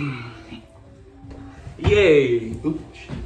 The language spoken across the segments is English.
Yay! Oops.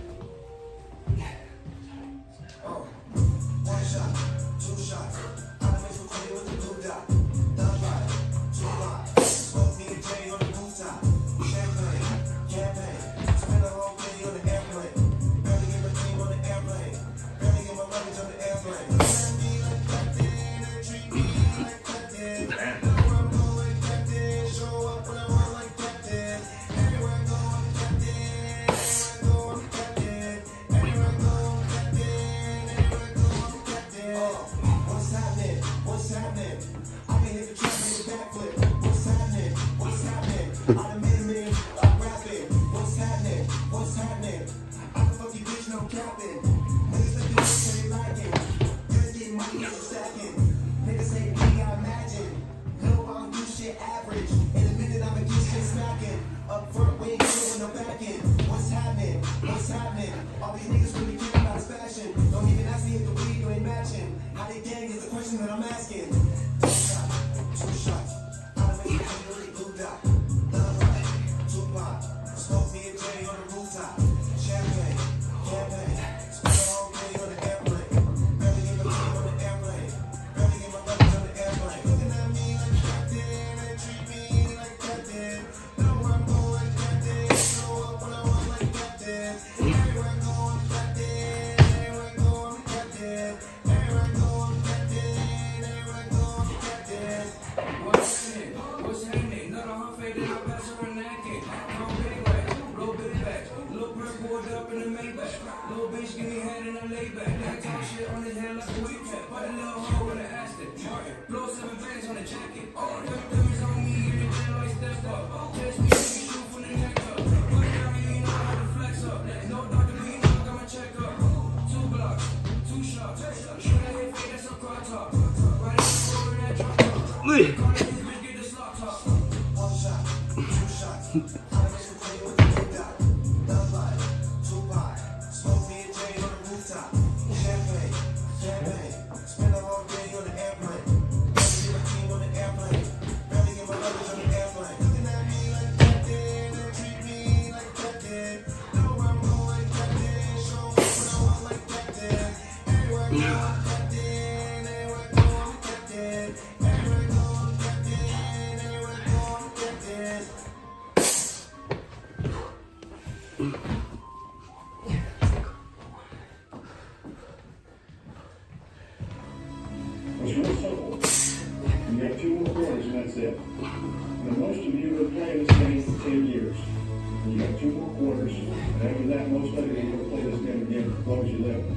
It's real simple. You got 2 more quarters and that's it. Now, most of you have played this game for 10 years. You got 2 more quarters, and after that, most of you will play this game again as long as you live.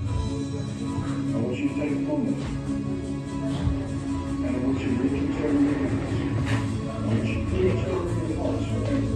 I want you to take a moment, and I want you to reach each other in your hands. I want you to put each other in your hearts forever.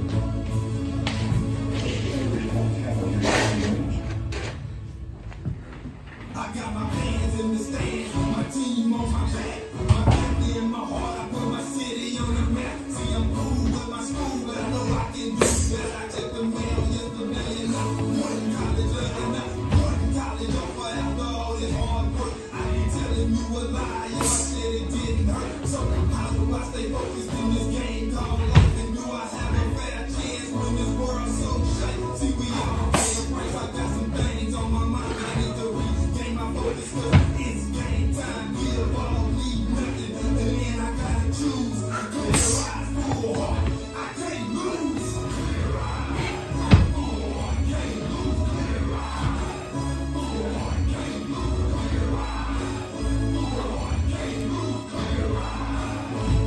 I got my hands in the stands, my team on my back, my family in my heart. I put my city on the map. See, I'm cool with my school, but I know I can do better. I took the mail yesterday and I'm going to college and I'm going to college over after all this hard work. I ain't telling you a lie, I said it didn't hurt. So how do I stay focused in this game called life? And do I have a fair chance when this world so shake? See, we all pay a price. I got some things on my mind. I need to regain my focus. It's game time, give all, leave nothing. And then I gotta choose. Clear eyes, full heart. I can't lose. Clear eyes, full heart. Can't lose. Clear eyes, full heart. Can't lose. Clear eyes, full heart. Can't lose. Clear eyes,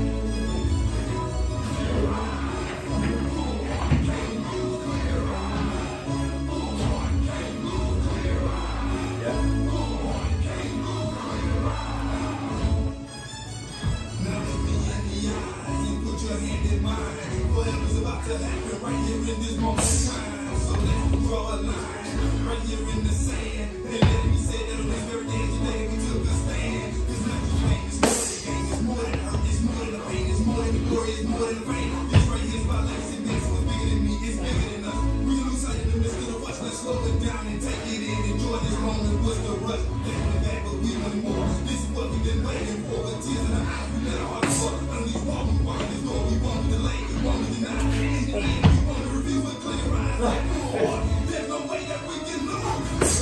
clear eyes, full heart. Can't lose. Clear eyes, full heart. Can't lose. Clear eyes. Yeah. Now look me in the eyes and put your hand in mine. Whatever's about to happen right here in this moment in time. So let's draw a line right here in the sand. And let me say that on this very day today we took a stand. It's not the pain, it's more than the gain, it's more than the hurt, it's more than the pain, it's more than the glory, it's more than the rain. This right here's my legacy, this was bigger than me, it's bigger than us. We lose sight in the midst of the rush, let's slow it down and take it in. Enjoy this moment, what's the rush? They want it back, but we want it more. This is what we've been waiting for, with tears in the eyes, we let our hearts pour. Unleash war, we want this door, we won't delay, we won't deny. In the end, we want to reveal There's no way that we can lose.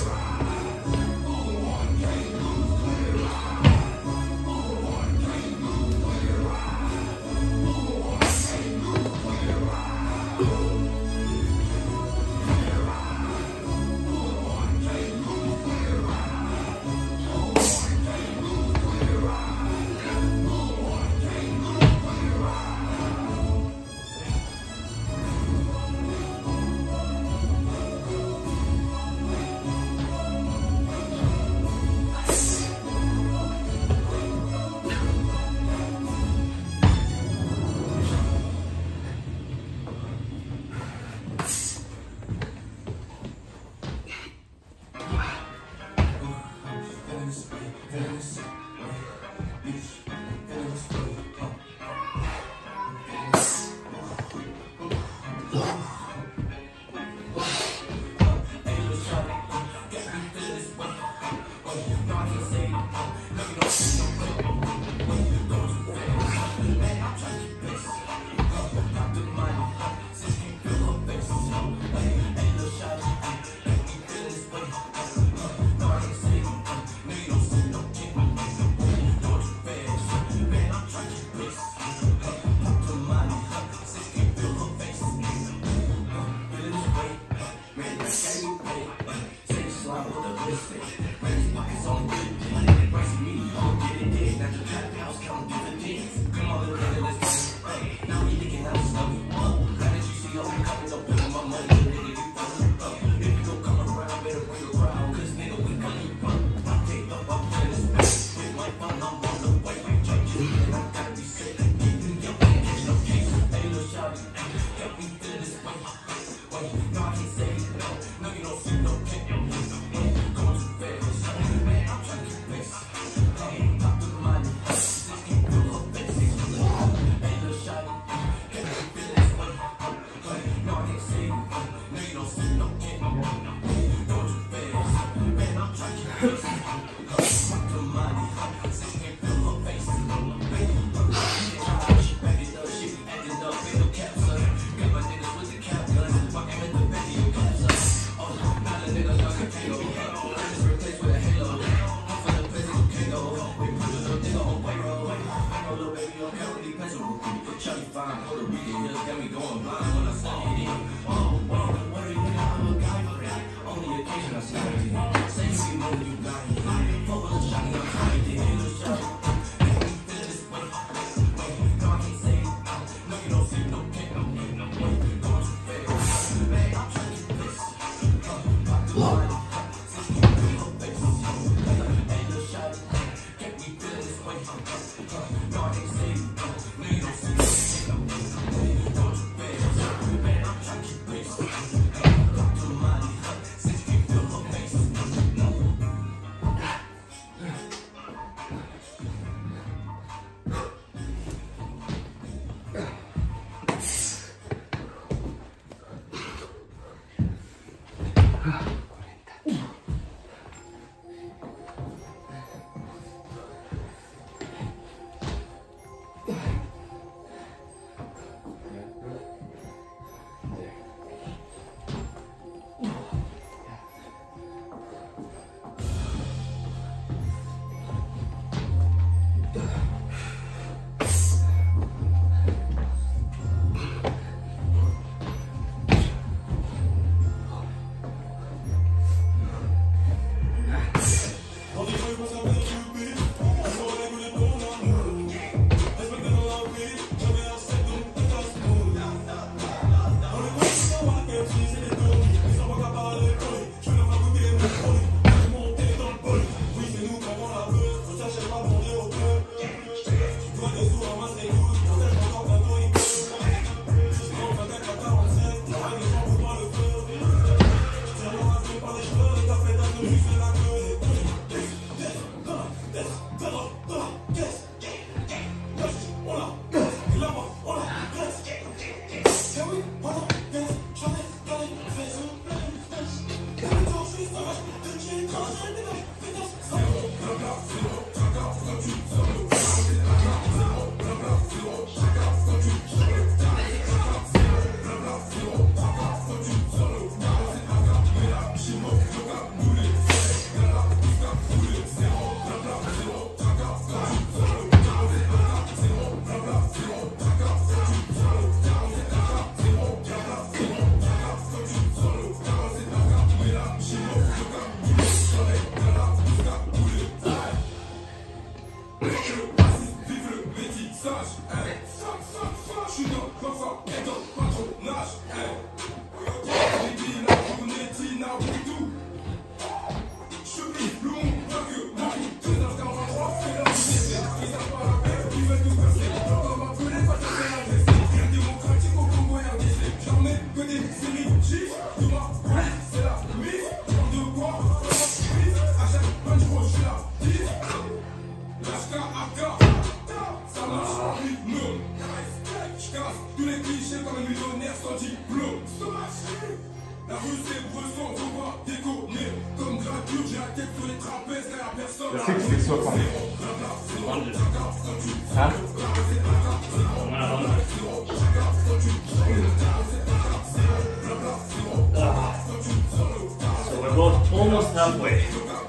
60. Huh? So we're both almost halfway.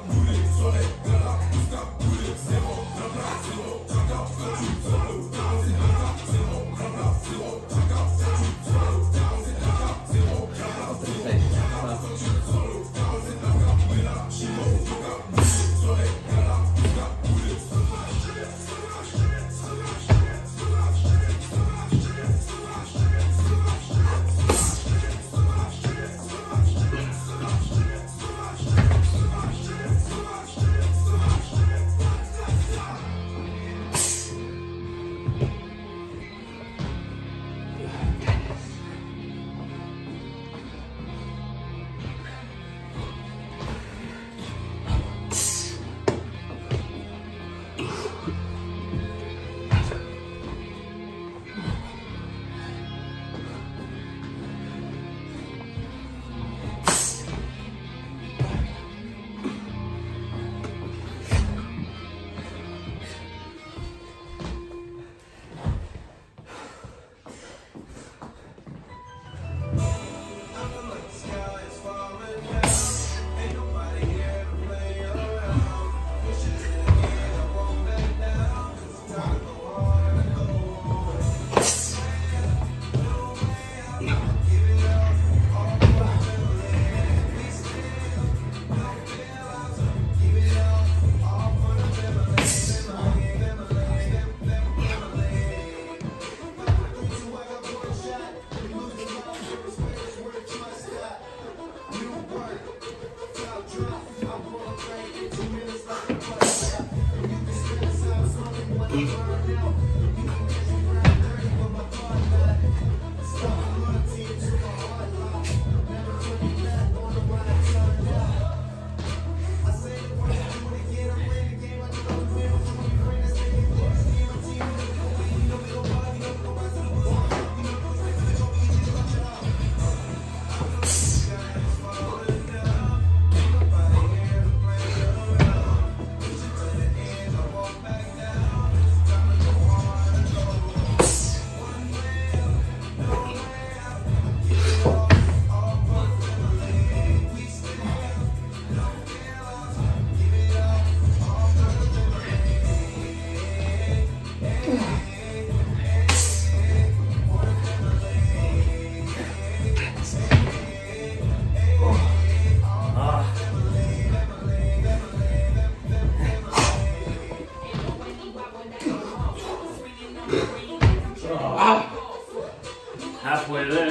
Halfway there.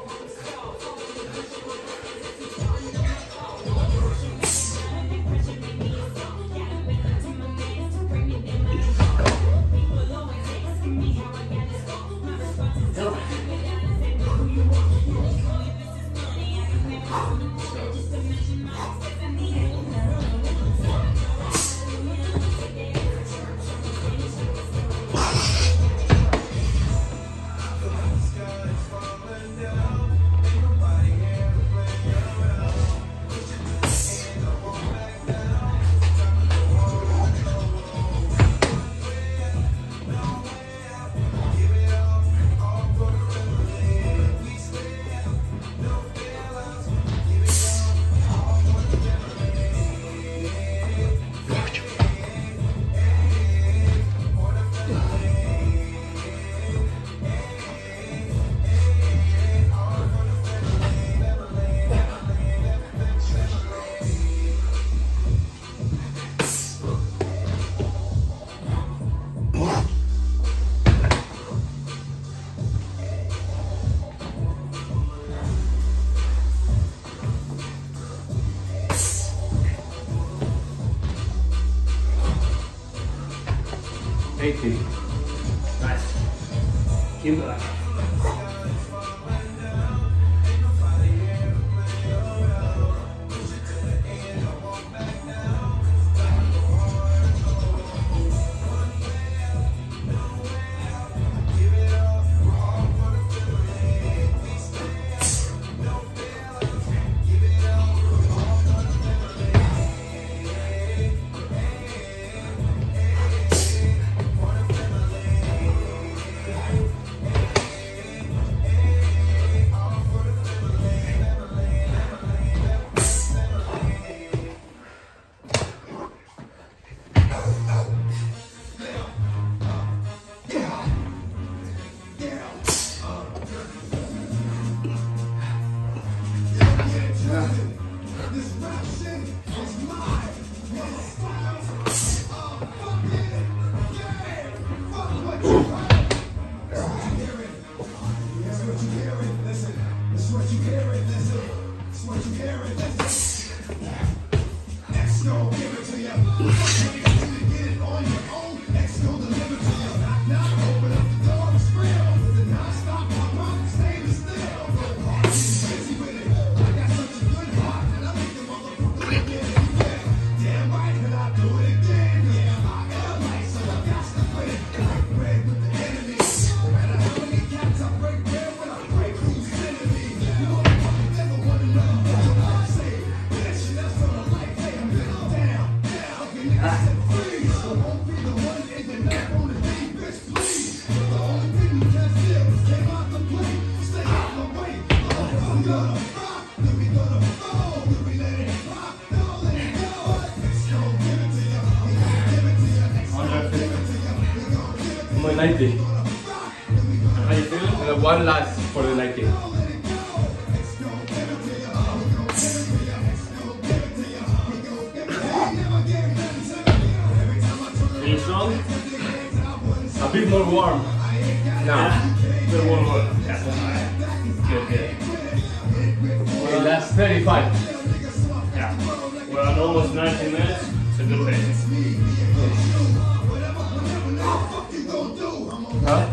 Nice. Keep going. 90. How you feeling? One last for the 90. Feeling strong? A bit more warm. Now. A bit more warm. Yeah. Good, good. Okay, last 35. Yeah. We're on almost 90 minutes. It's a good pace. Huh?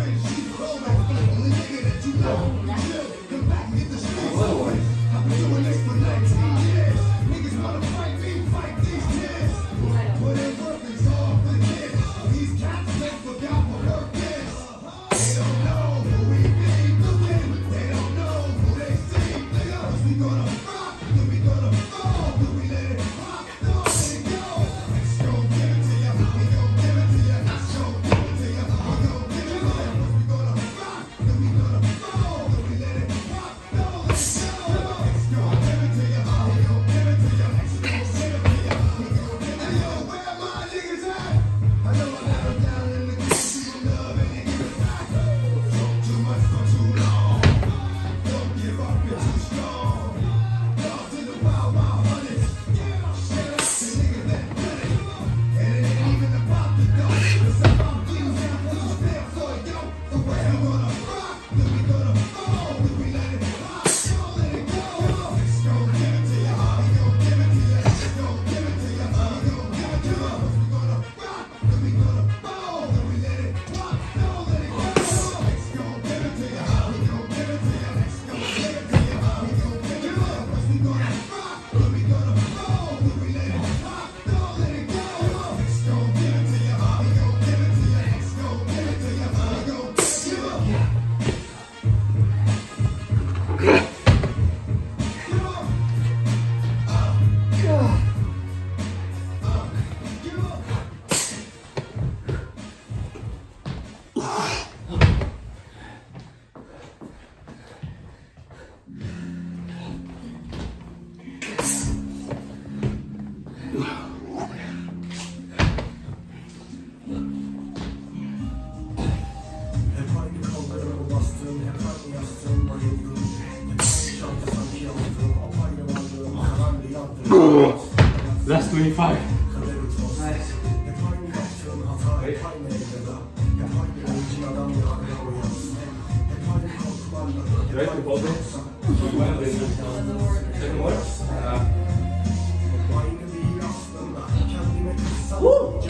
Last 25. Nice. Wait. You ready to hold it? Second more? Woo!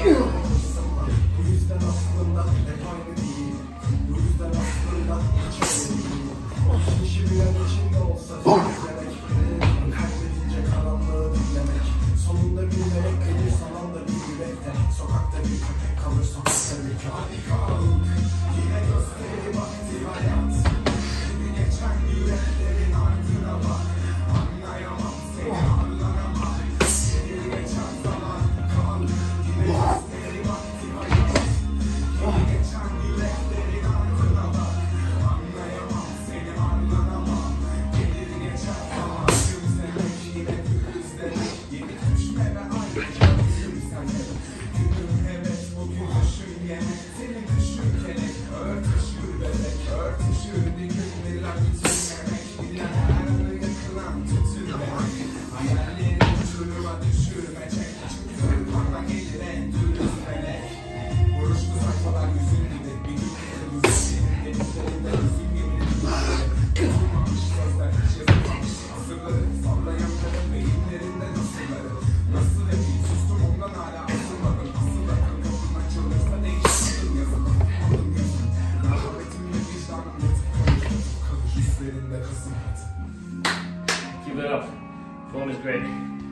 Keep it up. Form is great.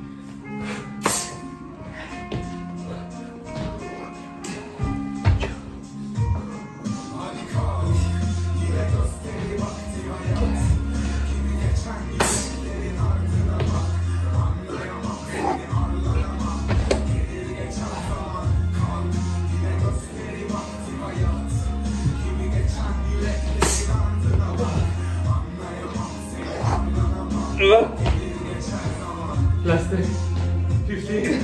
Last 15.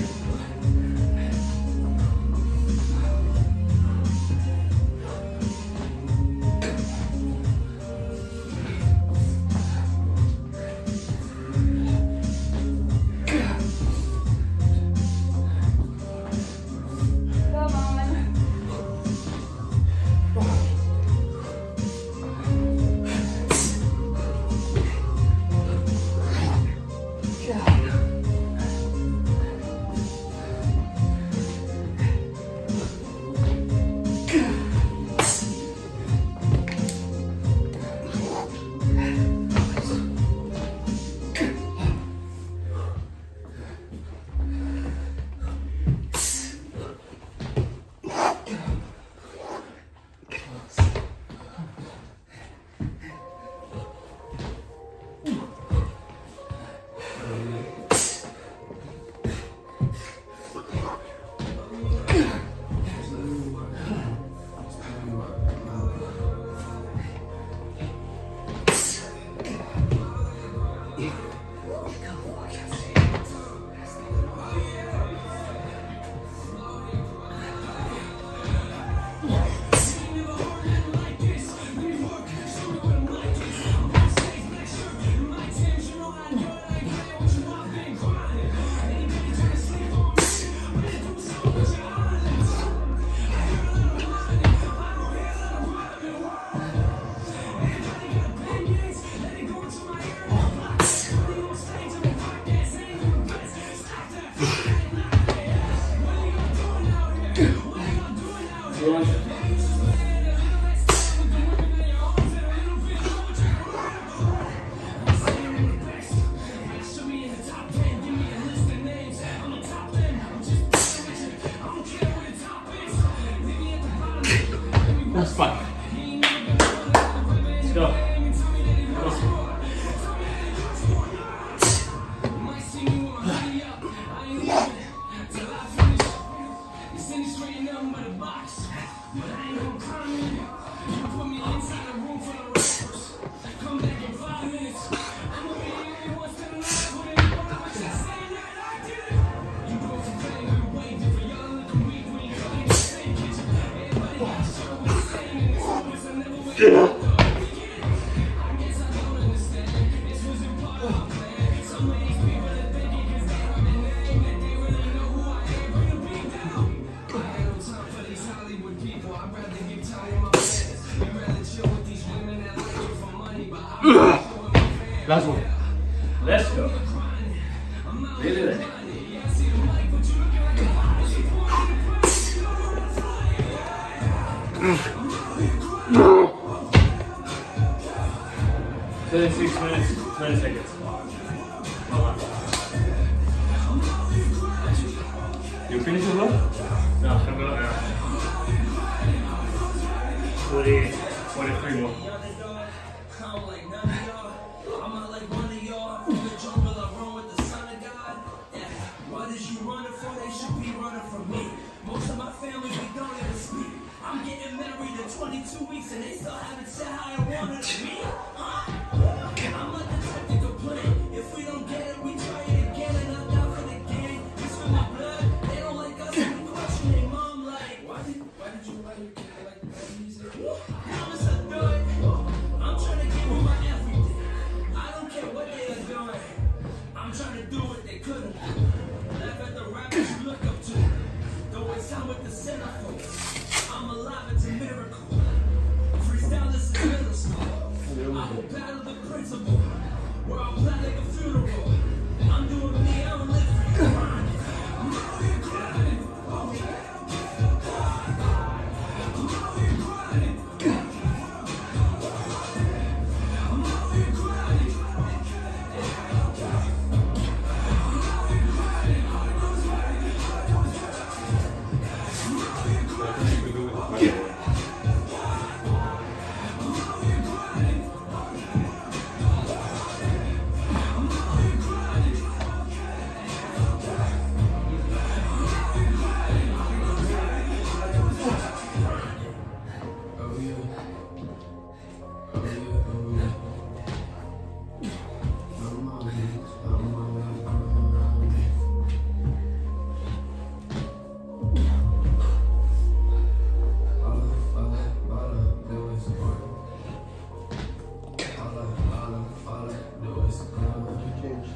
That's fine. Let's go. Last one. Let's go. Really ready. Then 6 minutes, 20 seconds. You finish it, bro? No, I'm gonna 23 more. Most of my family, we don't even speak. I'm getting married in 22 weeks and they still haven't said how I wanted to be. Huh? I'm not the type to complain. If we don't get it, we try it again. And I'm down for the game. It's for my blood. They don't like us. We question their mom like, why did you write your kid like that music? Promise I'll do it. I'm trying to give you my everything. I don't care what they are doing. I'm trying to do what they couldn't. Laugh at the rappers you look up to. Don't waste time with the centerfolds. I'm alive, it's a miracle. Freestyle, this is middle school. I will battle changed.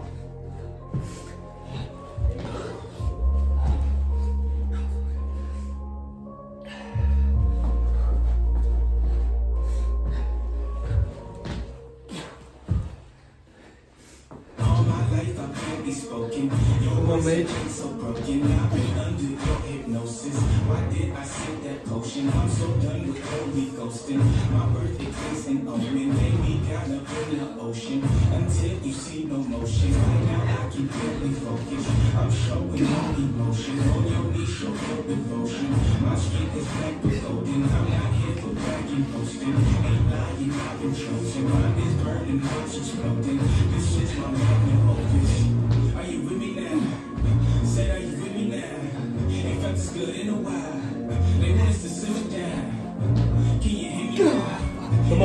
Come on, mate. So broken, I've been under your hypnosis. Why did I sip that potion? I'm so done with holy ghosting. My birthday place in omen made me down up in the ocean. Until you see no motion, right now I can barely focus. I'm showing no emotion. On your knees, show your devotion. My skin is black with golden. I'm not here for bragging, boasting. Ain't lying, I've been chosen. Mine is burning, hearts exploding. This is my magnum opus. Are you with me now? Said, are you with me now? Ain't felt this good in a while. They want us to simmer down. Can you hear me now? Come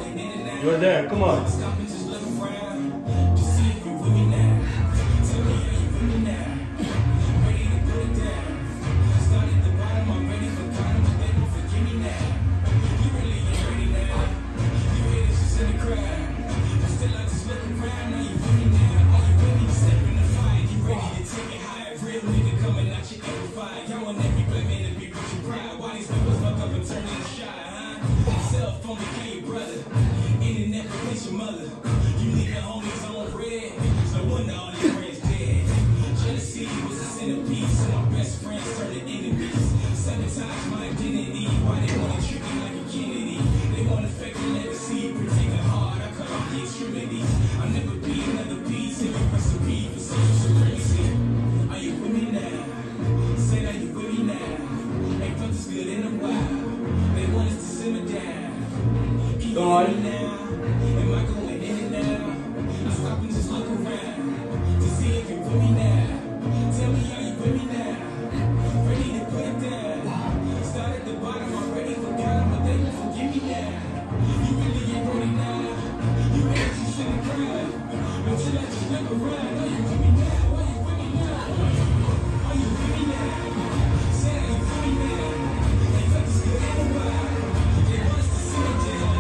on. You're there. Come on. Stop and just look around to see if you're with me now. Tell me, are you with me now? Ready to put it down. Start at the bottom, I'm ready for cotton, but they don't forgive me now. You really ain't ready now. You hear this just in the crowd. But still, I just look around. Are you with me now? Are you with me? Step in the fire. You ready to take it higher? Real nigga coming out your amplifier. Y'all want every black man to be with your pride. Why these people fuck up and turn into shy, huh? Cell phone became your brother. Internet replace your mother. You leave your homies on red. No wonder all your friends dead. Jealousy was a centerpiece. So my best friends turned to enemies. Sabotage my identity. Why they wanna treat me like a Kennedy? They wanna fake a legacy. Protect it hard. I cut off the extremities. I'll never be another piece in your recipe for social supremacy. Are you with me now? Say, are you with me now? Ain't felt this good in a while. They want us to simmer down. Can you hear me now? Am I going in and out? I stop and just look around to see if you're with me now. Tell me, are you with me now? Ready to put it down. Start at the bottom, I'm ready for God, but they won't forgive me now. You really ain't ready now. You ain't just in the crowd. Until I just look around. Are you with me now? Are you with me now? Are you with me now? Say, are you with me now? Ain't felt this good in a while. They want us to sit it down.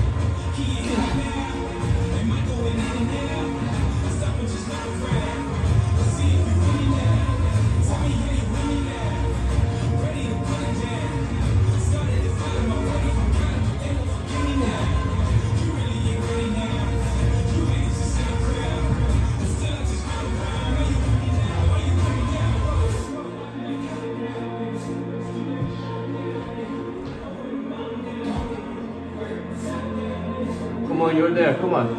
Can you hear me now? Am I going in and out? I stop and just look around. Let's see if you're with me now. Tell me, are you with me now? Ready to put it down. Started to find my way from God, but they won't forgive me now. You really ain't ready now. You ain't just in the crowd. But still, I just look around. Are you with me now? Are you with me now? Come on, you're there. Come on.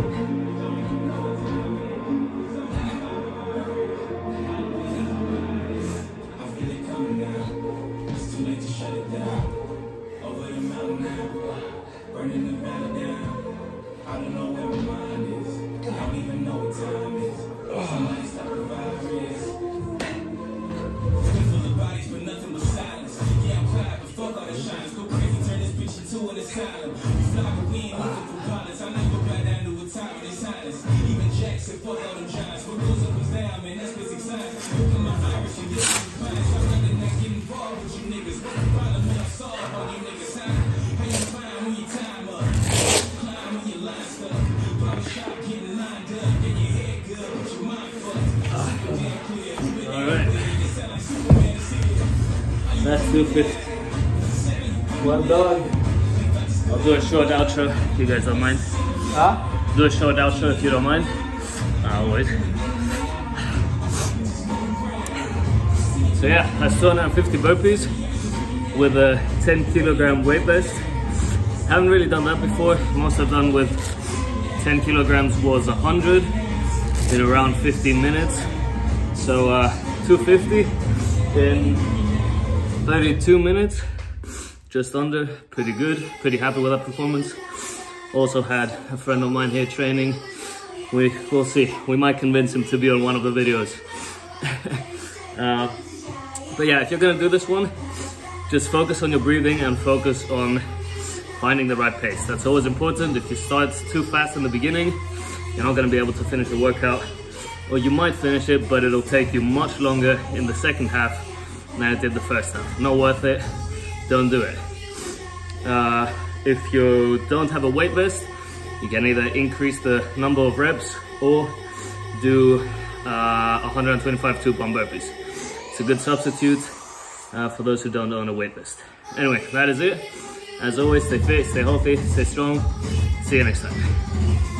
I feel it coming now. It's too late to shut it down. Over the mountain now. Burning the valley down. I don't know where my mind is. I don't even know what time is. Somebody stop the virus. Full of bodies, but nothing but silence. Yeah, I'm quiet, but fuck all the shines. Go crazy, turn this bitch into an asylum. We fly, but we ain't looking for pilots. I never back down to a time in silence. Even Jackson, fuck all them giants. What goes up is down, man, that's basic science. Look at my Irish and get some clients. I'd rather not get involved with you niggas. What the problem that I solve on you niggas, huh? How you find when your time up? Climb when your line stuck. Barber shop getting lined up. Get your head good, but your mind fucked. Super damn clear. Alright. You sound like Superman to see it. That's 250. Well done. I'll do a short outro if you guys don't mind. Huh? Do a short outro if you don't mind. I'll wait. So yeah, that's 250 burpees with a 10 kilogram weight vest. Haven't really done that before. Most I've done with 10 kilograms was 100 in around 15 minutes. So 250 in 32 minutes, just under. Pretty good, pretty happy with that performance. Also had a friend of mine here training. We'll see, we might convince him to be on one of the videos. But yeah, if you're gonna do this one, just focus on your breathing and focus on finding the right pace. That's always important. If you start too fast in the beginning, you're not gonna be able to finish the workout. Or you might finish it, but it'll take you much longer in the second half than it did the first half. Not worth it, don't do it. If you don't have a weight vest, You can either increase the number of reps or do 125 two-pump burpees. It's a good substitute for those who don't own a weight list. Anyway, that is it. As always, stay fit, stay healthy, stay strong. See you next time.